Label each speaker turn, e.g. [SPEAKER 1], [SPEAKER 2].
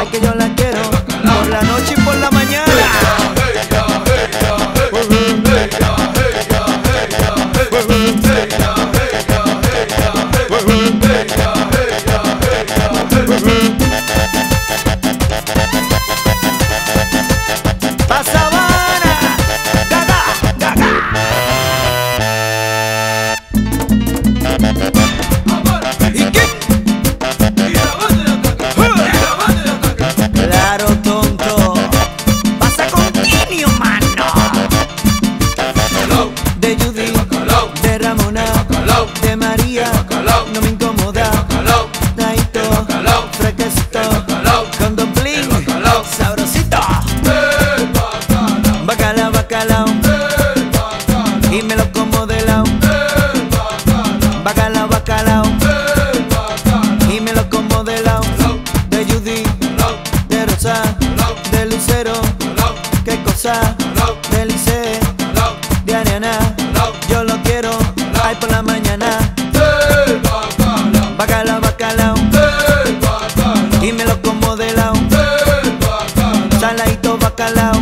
[SPEAKER 1] Ay, que yo la quiero por la noche y por la mañana. Pa' Sabana, gaga, gaga. ¿Y qué? Claro, tonto. Pasa con Kinio, mano. De Judy, de Ramona, de María, no me incomoda. Naito, fresquecito, con Don Bling, sabrosito. Bacalao, bacalao, y me lo como de lado. Bacalao, bacalao, y me lo como de lado. De Judy, de Rosa, de Lucero, qué cosa, de Lice, de Ariana, yo lo quiero, ay por la mañana. Bacalao, bacalao, y me lo como de lado. Saladito bacalao.